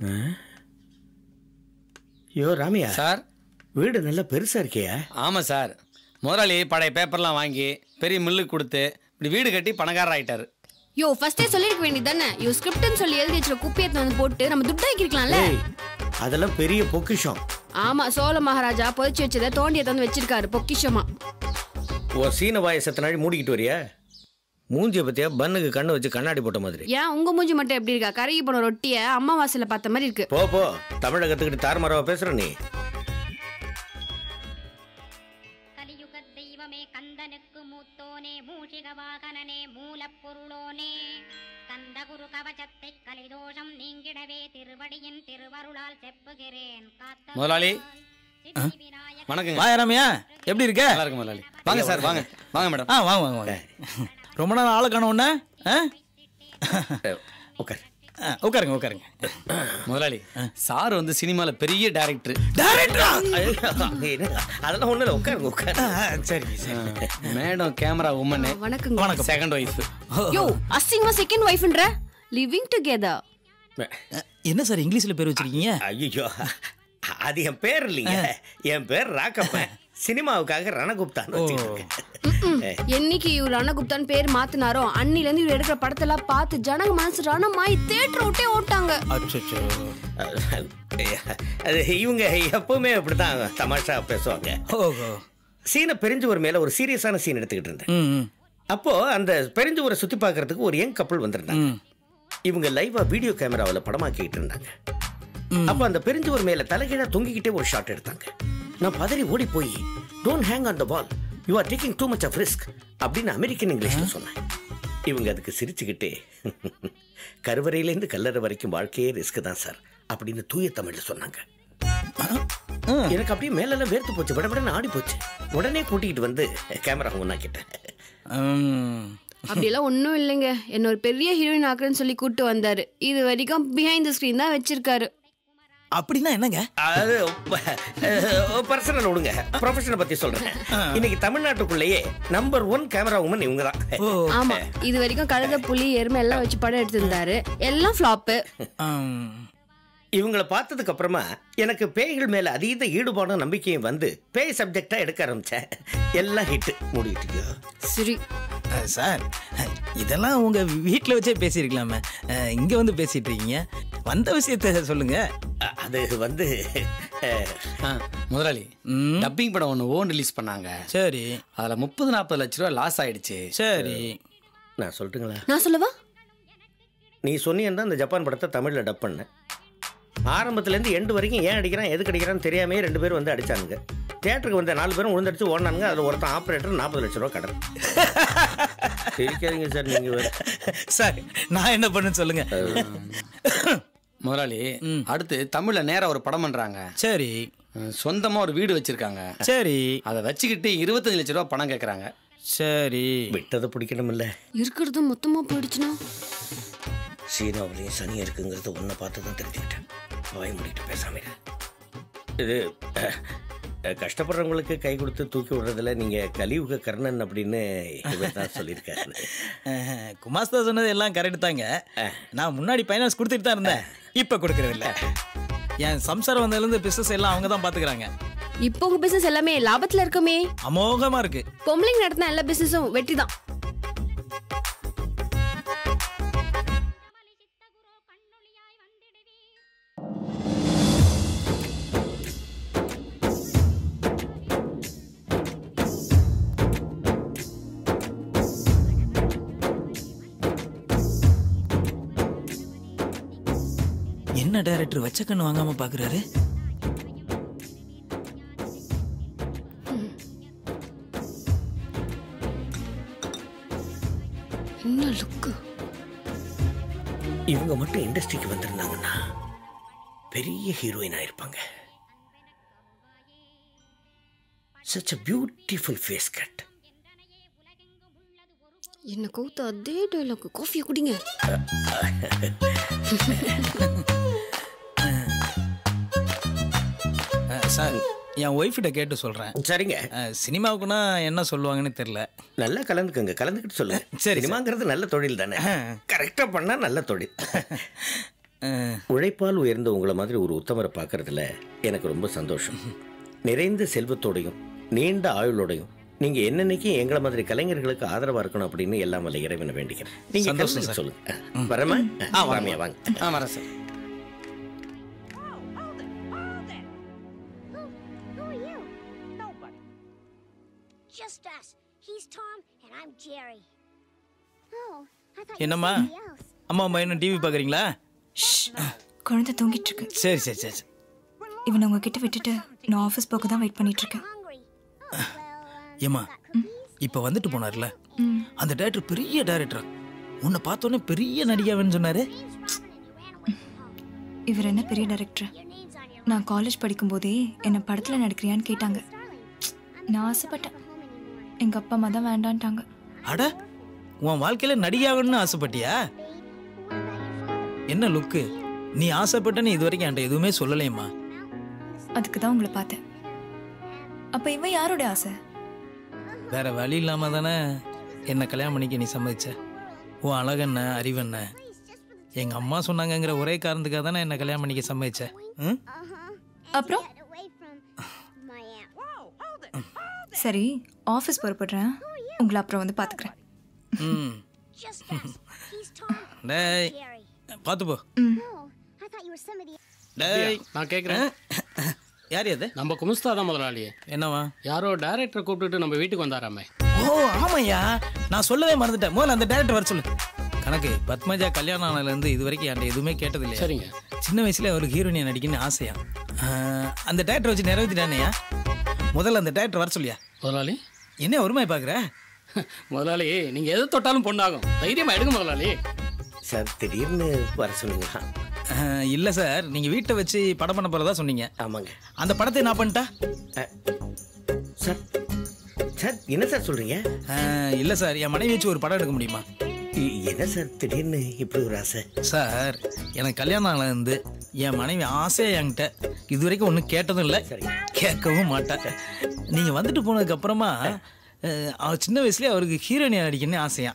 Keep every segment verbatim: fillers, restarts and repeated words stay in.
யோ Ramya sir, வீடு நல்லா பெருசா இருக்கியா? ஆமாம் சார். முதலாளி பழைய பேப்பர்லாம் வாங்கி பெரிய மில்லுக்கு கொடுத்து இப்படி வீடு கட்டி பணக்காரர் ஆயிட்டாரு. யோ ஃபர்ஸ்டே சொல்லிருக்க வேண்டியது தானே. யோ ஸ்கிரிப்ட்னு சொல்லி எழுதி வச்சிருக்க குப்பியத்தை வந்து போட்டு நம்ம துட்டு ஆக்கிருக்கலாம்ல. அதெல்லாம் பெரிய பொக்கிஷம். ஆமா, சோழ மகாராஜா புதைச்சி வச்சதை தோண்டியை தந்து வச்சிருக்காரு பொக்கிஷமா. ஓ சீன வாயை சத்த நாடி மூடிக்கிட்டு வரியா? மூஞ்சியை பத்தியா பன்னுக்கு கண்ணு வச்சு கண்ணாடி போட்ட மாதிரி. ஏன் உங்க மூஞ்சி மட்டும் எப்படி இருக்கா? கருகி போன ரொட்டிய அம்மா வாசல பார்த்த மாதிரி இருக்கு. போ போ, தமிழை கத்துக்கிட்டு தாறுமாறாவா பேசுற நீ. தெய்வமே கந்தனுக்கு மூத்தோனே மூஷிக வாகனனே மூலப்பொருளோனே கந்த குரு கவசத்தை கலிதோஷம் நீங்கிடவே திருவடியின் திருவருளால் செப்புகிறேன். முதலாளி வணக்கம். வாயா ரம்யா, எப்படி இருக்க? நல்லா இருக்கு முதலாளி. வாங்க சார், வாங்க வாங்க மேடம். ஆ வாங்க வாங்க வாங்க. ரொம்ப நாள் ஆளை காணோம் ஒன்று. உட்கார் உட்காருங்க உட்காருங்க. முதலாளி சார் வந்து சினிமால பெரிய டைரக்டர். டைரக்டரா? அதெல்லாம் ஒண்ணு இல்ல, உட்காருங்க உட்காரு. சரி சரி. Madam camera woman. வணக்கம். வணக்கம். Second wife. யோ அசிங்கமா செகண்ட் ஒய்ஃப்ன்ற லிவிங் டுகெதர். என்ன சார் இங்கிலீஷ்ல பேர் வச்சிருக்கீங்க? ஐயோ அது என் பேர் இல்லைங்க, என் பேர் ராக்கப்பன். சினிமாவுக்காக ரணகுப்தான். என்னைக்கு இவர் ரணகுப்தான் பேர் மாத்தினாரோ அன்னில இருந்து இவர் எடுக்கிற படத்தெல்லாம் பார்த்து ஜனங்க மனசு ரணமாய் தியேட்டர் விட்டே ஓட்டாங்க. அது இவங்க எப்பவுமே அப்படிதான் தமாஷா பேசுவாங்க. சீனை பெருஞ்சுவர் மேல ஒரு சீரியஸான சீன் எடுத்துக்கிட்டு இருந்தேன். அப்போ அந்த பெருஞ்சுவரை சுத்தி பார்க்கறதுக்கு ஒரு யங் கப்பல் வந்திருந்தாங்க. இவங்க லைவா வீடியோ கேமராவில் படமாக்கிட்டு இருந்தாங்க. அப்ப அந்த பெருஞ்சுவர் மேல தலைகீழா தொங்கிக்கிட்டே ஒரு ஷாட் எடுத்தாங்க. நான் பதறி ஓடி போய் don't hang on the wall, you are taking too much of risk அப்படின்னு அமெரிக்கன் இங்கிலீஷ்ல சொன்னேன். இவங்க அதுக்கு சிரிச்சுக்கிட்டே கருவறையிலேருந்து கல்லறை வரைக்கும் வாழ்க்கையே ரிஸ்க் தான் சார் அப்படின்னு தூய தமிழ்ல சொன்னாங்க. எனக்கு அப்படியே மேலெல்லாம் வேர்த்து போச்சு, விடவிடன்னு ஆடி போச்சு. உடனே கூட்டிகிட்டு வந்து கேமரா ஒன்னாக்கிட்டேன். அப்படியெல்லாம் ஒன்றும் இல்லைங்க, என்ன ஒரு பெரிய ஹீரோயின் ஆக்குறேன்னு சொல்லி கூப்பிட்டு வந்தாரு. இது வரைக்கும் பிஹைண்ட் த ஸ்கிரீன் தான் வச்சிருக்காரு. அப்படின்னா என்னங்க? அது பர்சனல் விடுங்க, ப்ரொஃபஷனை பத்தி சொல்றேன். இன்னைக்கு தமிழ்நாட்டுக்குள்ளேயே நம்பர் ஒன் கேமரா உமன் இவங்க தான். ஆமா, இது வரைக்கும் கழுத புலி எருமை எல்லாம் வச்சு படம் எடுத்திருந்தாரு, எல்லாம் ஃபிளாப்பு. இவங்களை பார்த்ததுக்கு அப்புறமா எனக்கு பேய்கள் மேல அதீத ஈடுபாடும் நம்பிக்கையும் வந்து பேய் சப்ஜெக்டா எடுக்க ஆரம்பிச்சேன். எல்லாம் ஹிட் மூடிட்டு. சரி சார், இதெல்லாம் உங்க வீட்டில் வச்சே பேசியிருக்கலாமே, இங்க வந்து பேசிட்டு இருக்கீங்க. வந்த விஷயத்த சொல்லுங்க. அது வந்து முதலாளி டப்பிங் படம் ஒன்று ஓன் ரிலீஸ் பண்ணாங்க. சரி, அதில் முப்பது நாற்பது லட்ச ரூபா லாஸ் ஆயிடுச்சு. சரி, நான் சொல்லட்டுங்களா? நான் சொல்லவா? நீ சொன்னீங்கன்னா அந்த ஜப்பான் படத்தை தமிழில் டப் பண்ணேன். ஆரம்பத்துலேருந்து எண்டு வரைக்கும் ஏன் அடிக்கிறான் எதுக்கு அடிக்கிறான்னு தெரியாமே ரெண்டு பேரும் வந்து அடித்தானுங்க. தியேட்டருக்கு வந்த நாலு பேரும் உழுந்தடிச்சு ஓடினானுங்க. அதில் ஒருத்தன் ஆப்ரேட்டர் நாற்பது லட்ச ரூபா கடன். தெரிவிக்காதீங்க சார். நீங்கள் சார் நான் என்ன பண்ணுன்னு சொல்லுங்க. முதலாளி அடுத்து தமிழில் நேராக ஒரு படம் பண்ணுறாங்க. சரி, சொந்தமாக ஒரு வீடு வச்சுருக்காங்க. சரி, அதை வச்சுக்கிட்டு இருபத்தஞ்சு லட்ச ரூபா பணம் கேட்குறாங்க. சரி, விட்டதை பிடிக்கணும் இல்லை, இருக்கிறது மொத்தமாக போயிடுச்சுன்னா. சீனாவிலையும் சனி இருக்குங்கிறது ஒன்றை பார்த்து தான் தெரிஞ்சுக்கிட்டேன். வாய் மூடிட்டு பேசாம இது கஷ்டப்படுறவங்களுக்கு கை கொடுத்து தூக்கி விடுறதுல நீங்கள் கலியுக கர்ணன் அப்படின்னு இவர் தான் சொல்லியிருக்காரு. குமாஸ்தா சொன்னது எல்லாம் கரெக்டு தாங்க. நான் முன்னாடி ஃபைனான்ஸ் கொடுத்துட்டு தான் இருந்தேன், இப்போ கொடுக்குறதில்ல. என் சம்சாரம் வந்ததுலேருந்து பிஸ்னஸ் எல்லாம் அவங்க தான் பார்த்துக்கிறாங்க. இப்போ உங்க பிசினஸ் எல்லாமே லாபத்துல இருக்குமே. அமோகமா இருக்கு. பொம்பளைங்க நடத்தின எல்லா பிசினஸும் வெற்றி தான். என்ன டைரக்டர் வச்ச கண்ணு வாங்காம பாக்குறாரு? என்ன லுக். இவங்க மட்டும் இண்டஸ்ட்ரிக்கு வந்திருந்தாங்கன்னா பெரிய ஹீரோயின் ஆயிருப்பாங்க. such a beautiful face cut. என்ன கௌத்த அதே டயலாக். காஃபியை குடிங்க. சார், என் ஒய்ஃபிட்ட கேட்டு சொல்கிறேன். சரிங்க. சினிமாவுக்குன்னா என்ன சொல்லுவாங்கன்னு தெரியல. நல்லா கலந்துக்கங்க, கலந்துக்கிட்டு சொல்லுங்க. சரி, சினிமாங்கிறது நல்ல தொழில் தானே, கரெக்டாக பண்ணால் நல்ல தொழில். உழைப்பால் உயர்ந்த உங்களை மாதிரி ஒரு உத்தமரை பார்க்கறதுல எனக்கு ரொம்ப சந்தோஷம். நிறைந்த செல்வத்தோடையும் நீண்ட ஆயுளோடையும் நீங்க என்னன்னைக்கும் எங்களை மாதிரி கலைஞர்களுக்கு ஆதரவா இருக்கணும் அப்படின்னு எல்லாம் வல்ல இறைவனை வேண்டிக்கிறேன். நீங்க சந்தோஷம் சார். சொல்லுங்க. வரமா? வாமியா வாங்க. ஆ வரேன் சார். என்னம்மா அம்மா அம்மா என்ன டிவி பார்க்குறீங்களா? குழந்தை தூங்கிட்டு இருக்கு. சரி சரி சரி. இவனை உங்ககிட்ட விட்டுட்டு நான் ஆஃபீஸ் போக தான் வெயிட் பண்ணிட்டு இருக்கேன். ஏம்மா இப்போ வந்துட்டு போனார்ல அந்த டேரக்டர் பெரிய டேரக்டர், உன்னை பார்த்தோன்னே பெரிய நடிகாவேன்னு சொன்னாரு. இவர் என்ன பெரிய டைரக்டர்? நான் காலேஜ் படிக்கும்போதே என்னை படத்தில் நடிக்கிறியான்னு கேட்டாங்க. நான் ஆசைப்பட்டேன். எங்கள் அப்பா அம்மா தான் வேண்டான்ட்டாங்க. அட, உன் வாழ்க்கையில் நடிகாகணும்னு ஆசைப்பட்டியா? என்ன லுக்கு, நீ ஆசைப்பட்டன்னு இது வரைக்கும் என்கிட்ட எதுவுமே சொல்லலையம்மா. அதுக்கு தான் உங்களை பார்த்தேன். அப்போ இவன் யாரோட ஆசை? வேற வழி இல்லாம தானே என்னை கல்யாணம் பண்ணிக்க நீ சம்மதிச்ச. உன் அழகண்ண அறிவண்ண எங்க அம்மா சொன்னாங்கங்கிற ஒரே காரணத்துக்காக தானே என்னை கல்யாணம் பண்ணிக்க சம்மதிச்ச. ம் அப்புறம் சரி, ஆஃபீஸ் புறப்படுறேன். உங்களை அப்புறம் வந்து பார்த்துக்கிறேன். ம் டேய் பார்த்து போ. டேய் நான் கேட்குறேன், யார் அது? நம்ம குமுஸ்தா தான் முதலாளி. என்னவா? யாரோ டைரக்டரை கூப்பிட்டுட்டு நம்ம வீட்டுக்கு வந்தாராமே. ஓ ஆமாய்யா, நான் சொல்லவே மறந்துட்டேன். முதல்ல அந்த டைரக்டர் வர சொல்லு. கணக்கு பத்மஜா கல்யாணம் ஆனதுலேருந்து இது வரைக்கும் என்கிட்ட எதுவுமே கேட்டதில்லையா? சரிங்க. சின்ன வயசுல அவருக்கு ஹீரோயினியா நடிக்கணும்னு ஆசையா. அந்த டேரக்டர் வச்சு நிறைவேற்றிட்டானேயா. முதல்ல அந்த டேரக்டர் வர சொல்லியா. முதலாளி என்ன ஒருமையை பார்க்குற? முதலாளி நீங்கள் எது தொட்டாலும் பொண்ணாகும், தைரியமாக எடுங்க முதலாளி. சார் திடீர்னு வர சொன்னீங்களா? இல்லை சார், நீங்கள் வீட்டை வச்சு படம் பண்ண போகிறதா சொன்னீங்க. ஆமாங்க. அந்த படத்தை நான் பண்ணிட்டா? சார் சார் என்ன சார் சொல்கிறீங்க? இல்லை சார், என் மனைவி வச்சு ஒரு படம் எடுக்க முடியுமா? என்ன சார் திடீர்னு இப்படி ஒரு ஆசை? சார் எனக்கு கல்யாணம் ஆனது என் மனைவி ஆசையாக என்கிட்ட இது வரைக்கும் ஒன்றும் கேட்டதும் இல்லை, கேட்கவும் மாட்டேன். நீங்கள் வந்துட்டு போனதுக்கப்புறமா அவர் சின்ன வயசுலேயே அவருக்கு ஹீரோயினியா நடிக்கணும்னு ஆசையா.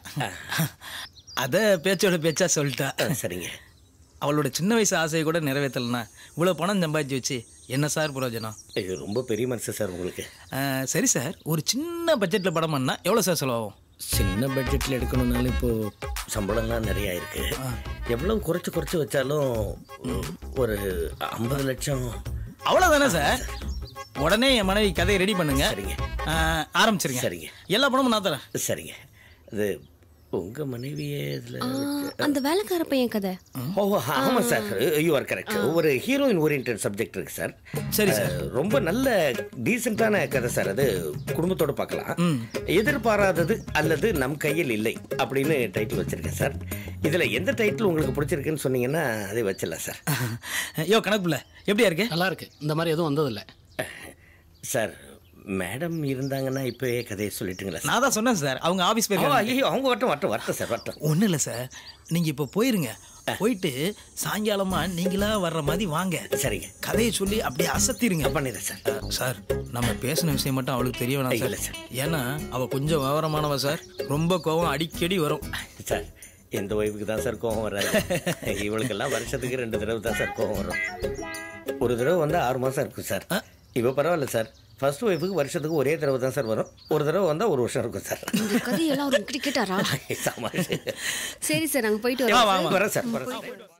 அதை பேச்சோட பேச்சா சொல்லிட்டா. சரிங்க. அவளோட சின்ன வயசு ஆசையை கூட நிறைவேற்றலைன்னா இவ்வளோ பணம் சம்பாதிச்சு வச்சு என்ன சார் பிரயோஜனம்? இது ரொம்ப பெரிய மனசு சார் உங்களுக்கு. சரி சார், ஒரு சின்ன பட்ஜெட்டில் படம் பண்ணால் எவ்வளோ சார் செலவாகும்? சின்ன பட்ஜெட்டில் எடுக்கணும்னாலும் இப்போது சம்பளம்லாம் நிறையா இருக்குது. எவ்வளோ குறைச்சி குறைச்சி வச்சாலும் ஒரு ஐம்பது லட்சம் அவ்வளோதானே சார்? உடனே என் மனைவி கதையை ரெடி பண்ணுங்க. சரிங்க. ஆரம்பிச்சிருங்க. சரிங்க. எல்லா படமும் நான் தரேன். சரிங்க. அது உங்கள் மனைவியே இதில் அந்த வேலைக்கார பையன் கதை. ஓ ஆமாம் சார், யூ ஆர் கரெக்ட். ஒரு ஹீரோயின் ஓரியன்ட் சப்ஜெக்ட் இருக்குது சார். சரி சார். ரொம்ப நல்ல டீசெண்டான கதை சார். அது குடும்பத்தோடு பார்க்கலாம். எதிர்பாராதது அல்லது நம் கையில் இல்லை அப்படின்னு டைட்டில் வச்சுருக்கேன் சார். இதில் எந்த டைட்டில் உங்களுக்கு பிடிச்சிருக்குன்னு சொன்னீங்கன்னா அதை வச்சிடலாம் சார். யோ கணக்குல எப்படியா இருக்கு? நல்லா இருக்கு. இந்த மாதிரி எதுவும் வந்ததில்லை சார். மேடம் இருந்தாங்கன்னா இப்போயே கதையை சொல்லிட்டுங்களா? நான் தான் சொன்னேன் சார், அவங்க ஆஃபீஸ் போயிருக்காங்க. ஐயோ அவங்க வரட்டும் வரட்டும் வரட்டும் சார் வரட்டும். ஒன்றும் இல்லை சார், நீங்கள் இப்போ போயிருங்க. போயிட்டு சாயங்காலமாக நீங்களா வர்ற மாதிரி வாங்க. சரிங்க. கதையை சொல்லி அப்படியே அசத்திருங்க. பண்ணிடுறேன் சார். சார் நம்ம பேசின விஷயம் மட்டும் அவளுக்கு தெரிய வேணாம் சார். சார், ஏன்னா அவள் கொஞ்சம் விவரமானவ சார். ரொம்ப கோவம் அடிக்கடி வரும் சார். எந்த ஒய்ஃபுக்கு தான் சார் கோவம் வராது? இவளுக்கெல்லாம் வருஷத்துக்கு ரெண்டு தடவை தான் சார் கோவம் வரும். ஒரு தடவை வந்து ஆறு மாதம் இருக்கும் சார். இப்போ பரவாயில்ல சார். ஃபர்ஸ்ட் ஒய்ஃபுக்கு வருஷத்துக்கு ஒரே தடவை தான் சார் வரும். ஒரு தடவை வந்தால் ஒரு வருஷம் இருக்கும் சார். இந்த கதையெல்லாம் ஒரு கிரிக்கெட்டாரா? சரி சார், நாங்கள் போயிட்டு வரோம். வரேன் சார் வரேன் சார்.